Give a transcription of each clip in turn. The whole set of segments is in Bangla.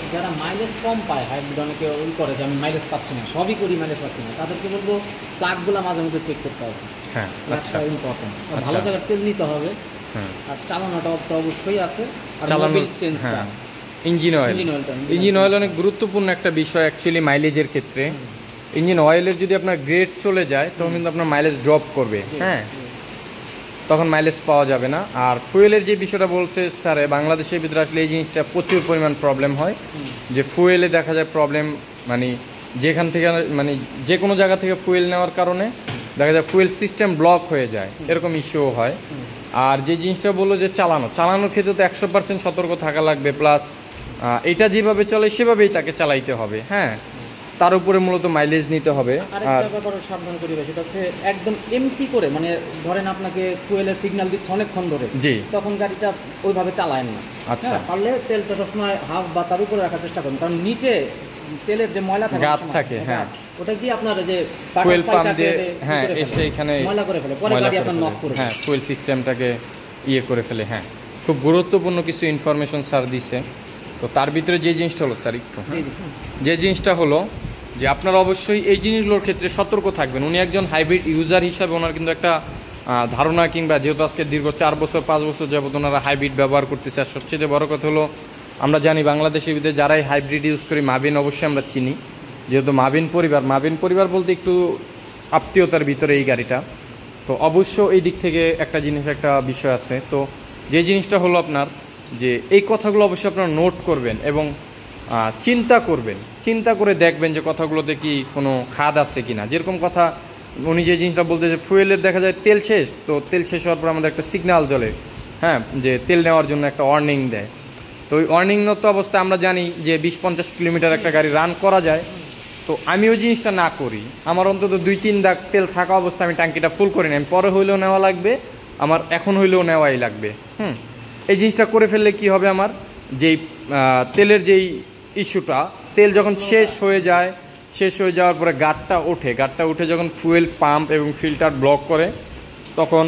যারা মাইলেজ কম পায়, হাইব্রিড অনেকে ওই করে যে আমি মাইলেজ পাচ্ছি না, সবই করি মাইলেজ পাচ্ছি না, তাদেরকে বলবো প্লাগগুলো মাঝে মধ্যে চেক করতে হবে। হ্যাঁ, আচ্ছা, ইম্পর্টেন্ট। ভালো জায়গার তেল নিতে হবে। আর চালানোটা তো অবশ্যই আছে, আর চালানো চেঞ্জটা, ইঞ্জিন অয়েল অনেক গুরুত্বপূর্ণ একটা বিষয় অ্যাকচুয়ালি মাইলেজের ক্ষেত্রে। ইঞ্জিন অয়েলের যদি আপনার গ্রেড চলে যায় তখন কিন্তু আপনার মাইলেজ ড্রপ করবে, হ্যাঁ, তখন মাইলেজ পাওয়া যাবে না। আর ফুয়েলের যে বিষয়টা বলছে স্যার, বাংলাদেশের ভিতরে আসলে এই জিনিসটা প্রচুর পরিমাণ প্রবলেম হয়, যে ফুয়েলে দেখা যায় প্রবলেম, মানে যেখান থেকে মানে যে কোনো জায়গা থেকে ফুয়েল নেওয়ার কারণে দেখা যায় ফুয়েল সিস্টেম ব্লক হয়ে যায়, এরকম ইস্যুও হয়। আর যে জিনিসটা বললো যে চালানোর ক্ষেত্রে তো 100% সতর্ক থাকা লাগবে, প্লাস এটা যেভাবে চলে সেভাবেই তাকে চালাইতে হবে, হ্যাঁ, তার উপরে মূলত মাইলেজ নিতে হবে। আর সাবধান করি সেটা হচ্ছে একদম এমটি করে, মানে ধরেন আপনাকে ফুয়েলের সিগন্যাল দিচ্ছে অনেকক্ষণ ধরে, জি, তখন গাড়িটা ওইভাবে চালায় না। আচ্ছা, পারলে তেলটা সবসময় হাফ বা তার উপরে রাখার চেষ্টা করুন, কারণ নিচে তেলের যে ময়লা থাকে, গাদ থাকে, হ্যাঁ, ওটা দিয়ে আপনার যে ফুয়েল পাম্প দিয়ে, হ্যাঁ, এসে এখানে ময়লা করে ফেলে, পরে গাড়ি আপনার নক করে, হ্যাঁ, ফুয়েল সিস্টেমটাকে ইয়ে করে ফেলে। হ্যাঁ, খুব গুরুত্বপূর্ণ কিছু ইনফরমেশন স্যার দিছে। তো তার ভিতরে যে জিনিসটা হলো স্যার, একটু যে জিনিসটা হলো যে আপনারা অবশ্যই এই জিনিসগুলোর ক্ষেত্রে সতর্ক থাকবেন। উনি একজন হাইব্রিড ইউজার হিসাবে ওনার কিন্তু একটা ধারণা, কিংবা যেহেতু আজকে দীর্ঘ 4 বছর 5 বছর যাবত ওনারা হাইব্রিড ব্যবহার করতেছে। আর সবচেয়ে বড় কথা হলো আমরা জানি বাংলাদেশের ভিতরে যারাই হাইব্রিড ইউজ করি, মাবিন অবশ্যই আমরা চিনি, যেহেতু মাবিন পরিবার বলতে একটু আত্মীয়তার ভিতরে এই গাড়িটা। তো অবশ্য এই দিক থেকে একটা জিনিস, একটা বিষয় আছে। তো যে জিনিসটা হলো আপনার যে এই কথাগুলো অবশ্যই আপনারা নোট করবেন এবং চিন্তা করে দেখবেন যে কথাগুলোতে কি কোনো খাদ আছে কি না। যেরকম কথা উনি যে জিনিসটা বলতে, যে ফুয়েলের দেখা যায় তেল শেষ, তো তেল শেষ হওয়ার পর আমাদের একটা সিগন্যাল জ্বলে, হ্যাঁ, যে তেল নেওয়ার জন্য একটা ওয়ার্নিং দেয়। তো ওই ওয়ার্নিংগত অবস্থায় আমরা জানি যে 20-50 কিলোমিটার একটা গাড়ি রান করা যায়। তো আমি ওই জিনিসটা না করি, আমার অন্তত 2-3 দাগ তেল থাকা অবস্থায় আমি ট্যাঙ্কিটা ফুল করি না, আমি পরে হইলেও নেওয়া লাগবে, আমার এখন হইলেও নেওয়াই লাগবে। এই জিনিসটা করে ফেললে কি হবে, আমার যেই তেলের যেই ইস্যুটা, তেল যখন শেষ হয়ে যাওয়ার পরে গাঁটটা উঠে যখন ফুয়েল পাম্প এবং ফিল্টার ব্লক করে, তখন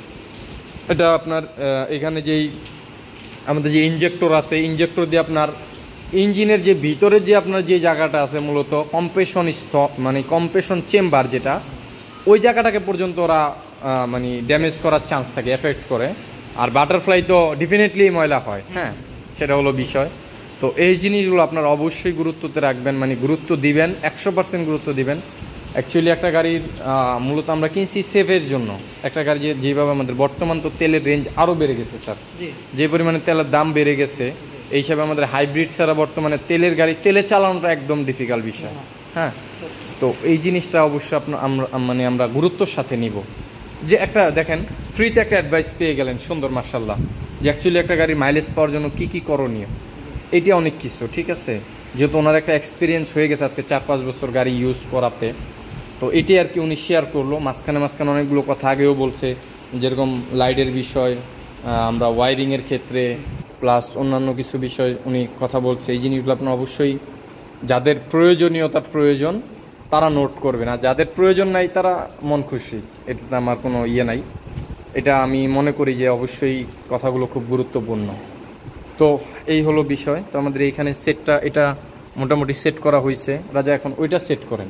এটা আপনার এখানে যেই আমাদের যে ইঞ্জেক্টর আছে, ইঞ্জেক্টর দিয়ে আপনার ইঞ্জিনের যে ভিতরে যে আপনার যে জায়গাটা আছে মূলত কম্প্রেশন মানে কম্প্রেশন চেম্বার, যেটা ওই জায়গাটাকে পর্যন্ত ওরা মানে ড্যামেজ করার চান্স থাকে, এফেক্ট করে। আর বাটারফ্লাই তো ডেফিনেটলি ময়লা হয়, হ্যাঁ, সেটা হলো বিষয়। তো এই জিনিসগুলো আপনারা অবশ্যই গুরুত্বতে রাখবেন, মানে গুরুত্ব দিবেন, 100% গুরুত্ব দিবেন। অ্যাকচুয়ালি একটা গাড়ির মূলত আমরা কিনছি সেফের জন্য। একটা গাড়ি যেভাবে আমাদের বর্তমান তো তেলের রেঞ্জ আরও বেড়ে গেছে স্যার, যে পরিমাণে তেলের দাম বেড়ে গেছে, এই হিসাবে আমাদের হাইব্রিড ছাড়া বর্তমানে তেলের গাড়ি তেলে চালানোটা একদম ডিফিকাল্ট বিষয়, হ্যাঁ। তো এই জিনিসটা অবশ্যই আমরা গুরুত্বর সাথে নিব। যে একটা দেখেন ফ্রিতে একটা অ্যাডভাইস পেয়ে গেলেন, সুন্দর মাশাআল্লাহ, যে অ্যাকচুয়ালি একটা গাড়ি মাইলেজ পাওয়ার জন্য কী কী করণীয়, এটা অনেক কিছু, ঠিক আছে। যেহেতু ওনার একটা এক্সপিরিয়েন্স হয়ে গেছে আজকে 4-5 বছর গাড়ি ইউজ করাতে, তো এটি আর কি উনি শেয়ার করলো। মাঝখানে অনেকগুলো কথা আগেও বলছে, যেরকম লাইটের বিষয়, আমরা ওয়ারিংয়ের ক্ষেত্রে, প্লাস অন্যান্য কিছু বিষয় উনি কথা বলছে। এই জিনিসগুলো আপনার অবশ্যই যাদের প্রয়োজন তারা নোট করবে না, যাদের প্রয়োজন নাই তারা মন খুশি, এটাতে আমার কোনো ইয়ে নাই। এটা আমি মনে করি যে অবশ্যই কথাগুলো খুব গুরুত্বপূর্ণ। তো এই হলো বিষয়। তো আমাদের এইখানে সেটটা এটা মোটামুটি সেট করা হয়েছে। রাজা এখন ওইটা সেট করেন,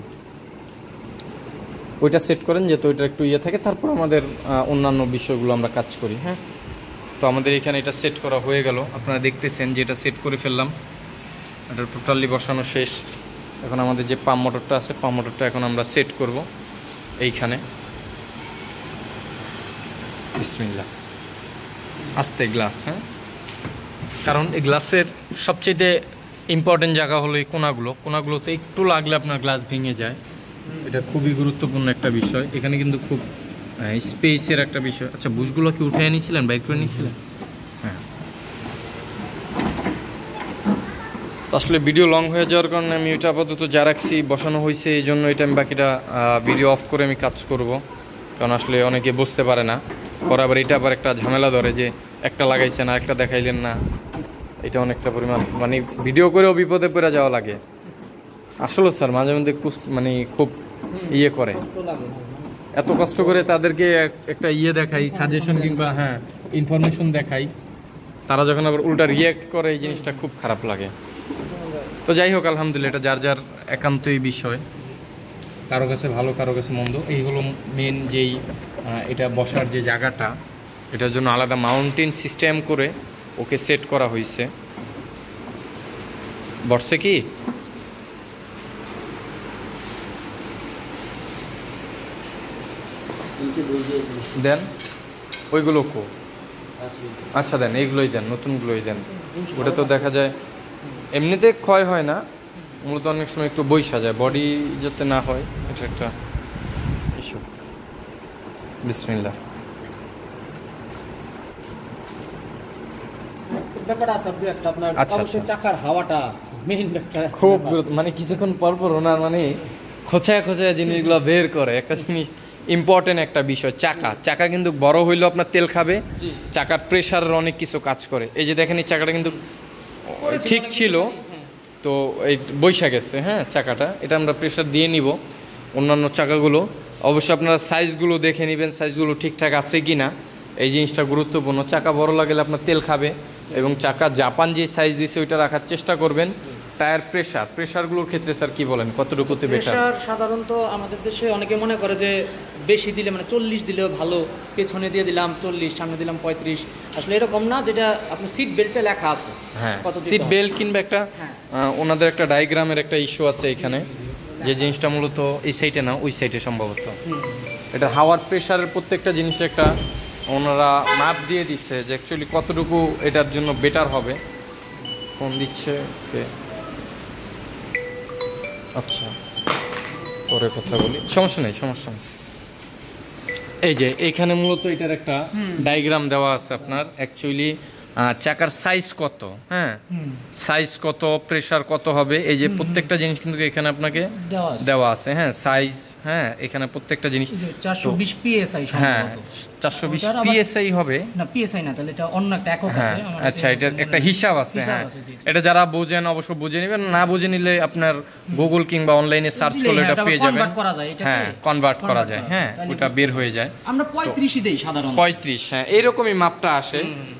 যেহেতু ওইটা একটু ইয়ে থাকে, তারপর আমাদের অন্যান্য বিষয়গুলো আমরা কাজ করি, হ্যাঁ। তো আমাদের এখানে এটা সেট করা হয়ে গেল, আপনারা দেখতেছেন যে এটা সেট করে ফেললাম, এটা টোটালি বসানো শেষ। এখন আমাদের যে পাম্প মোটরটা আছে, পাম্প মোটরটা এখন আমরা সেট করব এইখানে। বিসমিল্লাহ, আস্তে গ্লাস, হ্যাঁ, কারণ এই গ্লাসের সবচেয়ে ইম্পর্টেন্ট জায়গা হলো এই কোনাগুলোতে একটু লাগলে আপনার গ্লাস ভেঙে যায়, এটা খুবই গুরুত্বপূর্ণ একটা বিষয়। এখানে কিন্তু খুব স্পেসের একটা বিষয়। আচ্ছা, বুশগুলো কি উঠে নিয়েছিলেন, বাইর করে নিয়েছিলেন? হ্যাঁ, আসলে ভিডিও লং হয়ে যাওয়ার কারণে আমি এটা আপাতত যা রাখছি বসানো হয়েছে, এই জন্য এটা আমি বাকিটা ভিডিও অফ করে আমি কাজ করব, কারণ আসলে অনেকে বুঝতে পারে না, পরে আবার এটা আবার একটা ঝামেলা ধরে যে একটা লাগাইছেন আর একটা দেখাইলেন না, এটা অনেকটা পরিমাণ মানে ভিডিও করেও বিপদে পড়ে যাওয়া লাগে। আসলে স্যার মাঝে মধ্যে মানে খুব ইয়ে করে, এত কষ্ট করে তাদেরকে একটা ইয়ে দেখাই, সাজেশন কিংবা হ্যাঁ ইনফরমেশন দেখাই, তারা যখন আবার উল্টা রিয়্যাক্ট করে, এই জিনিসটা খুব খারাপ লাগে। তো যাই হোক আলহামদুলিল্লাহ, এটা যার যার একান্তই বিষয়, কারো কাছে ভালো কারো কাছে মন্দ। এই হলো মেন যেই এটা বসার যে জায়গাটা, এটার জন্য আলাদা মাউন্টেন সিস্টেম করে ওকে সেট করা হয়েছে। বসছে কি দেন ওইগুলো কো, আচ্ছা দেন এইগুলোই দেন, নতুনগুলোই দেন। ওটা তো দেখা যায় এমনিতে ক্ষয় হয় না, মূলত অনেক সময় একটু বইসা যায়, বডি যাতে না হয়, এটা একটা ইস্যু। বিসমিল্লাহ। ব্যাপারটা আছে একটা আপনার আচ্ছা, অবশ্যই আচ্ছা। চাকার হাওয়াটা মেইন একটা খুব মানে কিছুক্ষণ পর পর ওনার মানে খোঁচায় খোঁচায় জিনিসগুলো বের করে। একটা জিনিস ইম্পর্টেন্ট একটা বিষয়, চাকা কিন্তু বড় হইলেও আপনার তেল খাবে, চাকার প্রেশারের অনেক কিছু কাজ করে। এই যে দেখেন এই চাকাটা কিন্তু ঠিক ছিল, তো এই বৈশা গেছে, হ্যাঁ চাকাটা, এটা আমরা প্রেশার দিয়ে নিব। অন্যান্য চাকাগুলো অবশ্যই আপনারা সাইজগুলো দেখে নেবেন, সাইজগুলো ঠিকঠাক আছে কি না, এই জিনিসটা গুরুত্বপূর্ণ। চাকা বড় লাগলে আপনার তেল খাবে, এবং চাকা জাপান যে সাইজ দিছে ওইটা রাখার চেষ্টা করবেন। টায়ার প্রেশারগুলোর ক্ষেত্রে স্যার কি বলেন, কতটুকুতে বেটার? প্রেশার সাধারণত আমাদের দেশে অনেকে মনে করে যে বেশি দিলে মানে 40 দিলেও ভালো, পেছনে দিয়ে দিলাম 40, সামনে দিলাম 35, আসলে এরকম না, যেটা আপনার সিট বেল্টে লেখা আছে। হ্যাঁ, সিট বেল্ট কিংবা একটা ওনাদের একটা ডায়াগ্রামের একটা ইস্যু আছে এখানে, যে জিনিসটা মূলত এই সাইডে না ওই সাইডে সম্ভবত। এটা হাওয়ার প্রেশারের প্রত্যেকটা জিনিসে একটা ওনারা মাপ দিয়ে দিচ্ছে যে অ্যাকচুয়ালি কতটুকু এটার জন্য বেটার হবে। ফোন দিচ্ছে কে? আচ্ছা পরে কথা বলি, সমস্যা নেই। এই যে এইখানে মূলত এটার একটা ডায়াগ্রাম দেওয়া আছে আপনার, অ্যাকচুয়ালি চাকার সাইজ কত, হ্যাঁ সাইজ কত, প্রেশার কত হবে, এই যে প্রত্যেকটা জিনিস কিন্তু এখানে আপনাকে দেওয়া আছে। হ্যাঁ সাইজ, হ্যাঁ এখানে প্রত্যেকটা জিনিস 420 পিএসআই, হ্যাঁ 420 পিএসআই হবে না, পিএসআই না, তাহলে এটা অন্য একটা একক আছে। আচ্ছা, এটার একটা হিসাব আছে। হ্যাঁ এটা যারা বোঝেন অবশ্য বুঝে নেবেন, না বুঝে নিলে আপনার গুগল কিংবা অনলাইনে সার্চ করলে এটা পেয়ে যাবেন। হ্যাঁ কনভার্ট করা যায়, হ্যাঁ ওটা বের হয়ে যায়। আমরা 35ই দেই সাধারণত, 35, হ্যাঁ এইরকমই মাপটা আসে।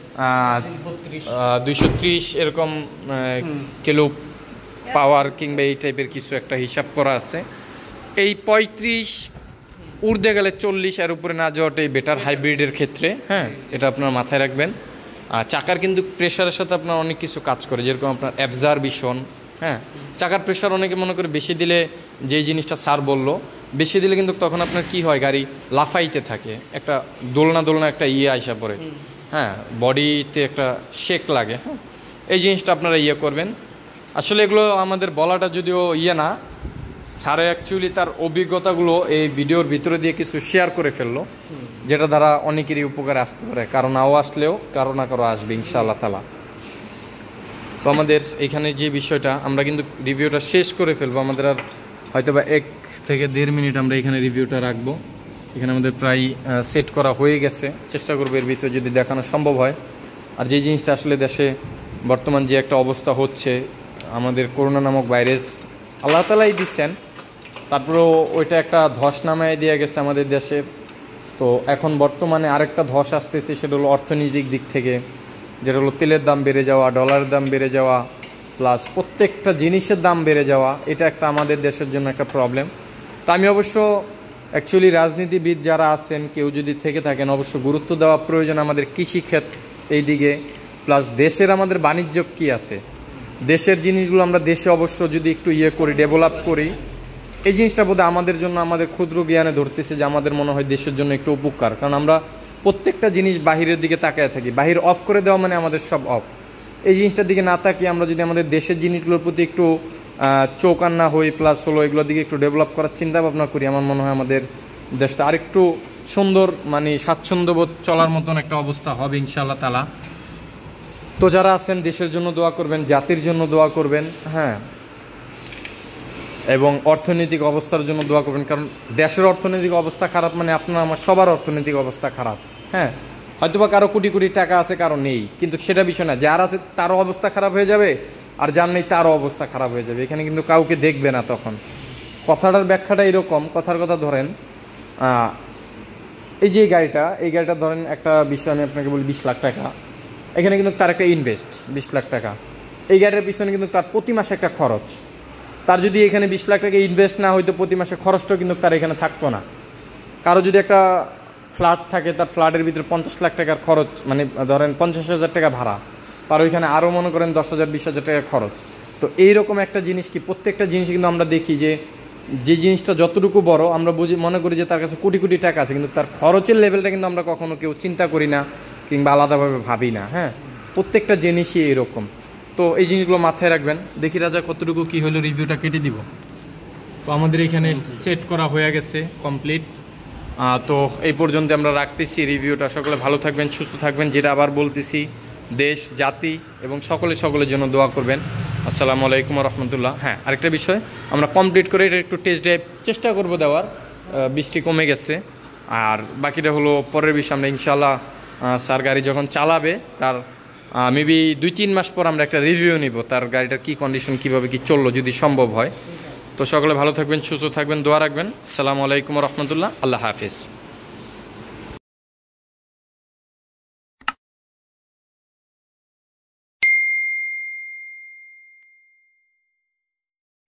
230 এরকম কিলো পাওয়ার কিংবা এই টাইপের কিছু একটা হিসাব করা আছে। এই 35 ঊর্ধ্বে গেলে 40, এর উপরে না যাওয়াটাই বেটার হাইব্রিডের ক্ষেত্রে। হ্যাঁ এটা আপনার মাথায় রাখবেন। আর চাকার কিন্তু প্রেশারের সাথে আপনার অনেক কিছু কাজ করে, যেরকম আপনার অ্যাবজারভেশন। হ্যাঁ চাকার প্রেশার অনেকে মনে করে বেশি দিলে, যেই জিনিসটা স্যার বললো বেশি দিলে কিন্তু তখন আপনার কি হয়, গাড়ি লাফাইতে থাকে, একটা দোলনা একটা আইসা পড়ে, হ্যাঁ বডিতে একটা শেক লাগে। হ্যাঁ এই জিনিসটা আপনারা করবেন। আসলে এগুলো আমাদের বলাটা যদিও না, স্যারে অ্যাকচুয়ালি তার অভিজ্ঞতাগুলো এই ভিডিওর ভিতরে দিয়ে কিছু শেয়ার করে ফেললো, যেটা দ্বারা অনেকেরই উপকারে আসতে পারে, কারো নাও আসলেও কারো না কারো আসবে ইনশাআল্লাহ তাআলা। তো আমাদের এখানে যে বিষয়টা, আমরা কিন্তু রিভিউটা শেষ করে ফেলবো, আমাদের আর হয়তো বা 1 থেকে 1.5 মিনিট আমরা এখানে রিভিউটা রাখবো। এখানে আমাদের প্রায় সেট করা হয়ে গেছে, চেষ্টা করবো এর ভিতরে যদি দেখানো সম্ভব হয়। আর যে জিনিসটা আসলে দেশে বর্তমান যে একটা অবস্থা হচ্ছে, আমাদের করোনা নামক ভাইরাস আল্লাহ তাআলাই দিচ্ছেন, তারপরেও ওইটা একটা ধস নামায় দিয়ে গেছে আমাদের দেশের। তো এখন বর্তমানে আরেকটা ধস আসতেছে, সেটা হলো অর্থনৈতিক দিক থেকে, যেটা হলো তেলের দাম বেড়ে যাওয়া, ডলারের দাম বেড়ে যাওয়া, প্লাস প্রত্যেকটা জিনিসের দাম বেড়ে যাওয়া, এটা একটা আমাদের দেশের জন্য একটা প্রবলেম। তো আমি অবশ্য অ্যাকচুয়ালি রাজনীতিবিদ যারা আছেন, কেউ যদি থেকে থাকেন, অবশ্য গুরুত্ব দেওয়া প্রয়োজন আমাদের কৃষিক্ষেত এই দিকে, প্লাস দেশের আমাদের বাণিজ্য কি আছে, দেশের জিনিসগুলো আমরা দেশে অবশ্য যদি একটু করি, ডেভেলপ করি, এই জিনিসটা বোধহয় আমাদের জন্য, আমাদের ক্ষুদ্র জ্ঞানে ধরতেছে যে আমাদের মনে হয় দেশের জন্য একটু উপকার। কারণ আমরা প্রত্যেকটা জিনিস বাহিরের দিকে তাকায় থাকি, বাহির অফ করে দেওয়া মানে আমাদের সব অফ। এই জিনিসটার দিকে না তাকিয়ে আমরা যদি আমাদের দেশের জিনিসগুলোর প্রতি একটু চৌকান্না হই, প্লাস হলো এগুলোর দিকে একটু ডেভেলপ করার চিন্তা ভাবনা করি, আমার মনে হয় আমাদের দেশটা আরেকটু সুন্দর, মানে স্বাচ্ছন্দ্যবোধ চলার মতন একটা অবস্থা হবে ইনশাআল্লাহ তাআলা। তো যারা আছেন দেশের জন্য দোয়া করবেন, জাতির জন্য দোয়া করবেন, হ্যাঁ এবং অর্থনৈতিক অবস্থার জন্য দোয়া করবেন। কারণ দেশের অর্থনৈতিক অবস্থা খারাপ মানে আপনার আমার সবার অর্থনৈতিক অবস্থা খারাপ। হ্যাঁ হয়তোবা কারো কোটি কোটি টাকা আছে, কারো নেই, কিন্তু সেটা বিষয় না, যার আছে তারও অবস্থা খারাপ হয়ে যাবে, আর যার নেই তারও অবস্থা খারাপ হয়ে যাবে। এখানে কিন্তু কাউকে দেখবে না তখন। কথাটার ব্যাখ্যাটা এরকম, কথার কথা ধরেন, এই যে এই গাড়িটা ধরেন একটা বিষয় আমি আপনাকে বলি 20 লাখ টাকা, এখানে কিন্তু তার একটা ইনভেস্ট 20 লাখ টাকা, এই গাড়িটার পিছনে কিন্তু তার প্রতি মাসে একটা খরচ। তার যদি এখানে 20 লাখ টাকা ইনভেস্ট না হইতো প্রতি মাসে খরচটাও কিন্তু তার এখানে থাকতো না। কারো যদি একটা ফ্ল্যাট থাকে, তার ফ্ল্যাটের ভিতরে 50 লাখ টাকার খরচ, মানে ধরেন 50,000 টাকা ভাড়া, তার ওইখানে আরও মনে করেন 10,000 20,000 টাকা খরচ। তো এইরকম একটা জিনিস কি, প্রত্যেকটা জিনিস কিন্তু আমরা দেখি যে জিনিসটা যতটুকু বড় আমরা মনে করি যে তার কাছে কোটি কোটি টাকা আছে, কিন্তু তার খরচের লেভেলটা কিন্তু আমরা কখনো কেউ চিন্তা করি না কিংবা আলাদাভাবে ভাবি না। হ্যাঁ, প্রত্যেকটা জিনিসই এরকম। তো এই জিনিসগুলো মাথায় রাখবেন। দেখি রাজা কতটুকু কি হলো, রিভিউটা কেটে দিব। তো আমাদের এখানে সেট করা হয়ে গেছে কমপ্লিট। তো এই পর্যন্ত আমরা রাখতেছি রিভিউটা। সকলে ভালো থাকবেন, সুস্থ থাকবেন। যেটা আবার বলতেছি, দেশ জাতি এবং সকলের জন্য দোয়া করবেন। আসসালামু আলাইকুম রহমতুল্লাহ। হ্যাঁ, আরেকটা বিষয়, আমরা কমপ্লিট করে এটা একটু টেস্ট ড্রাইভ চেষ্টা করব দেওয়ার। বৃষ্টি কমে গেছে, আর বাকিটা হলো পরের বিষয়। আমরা ইনশাল্লাহ স্যার গাড়ি যখন চালাবে তার মেবি 2-3 মাস পর আমরা একটা রিভিউ নিব, তার গাড়িটার কী কন্ডিশন, কীভাবে কী চললো, যদি সম্ভব হয়। তো সকলে ভালো থাকবেন, সুস্থ থাকবেন, দোয়া রাখবেন। আসসালামু আলাইকুম রহমতুল্লাহ। আল্লাহ হাফিজ।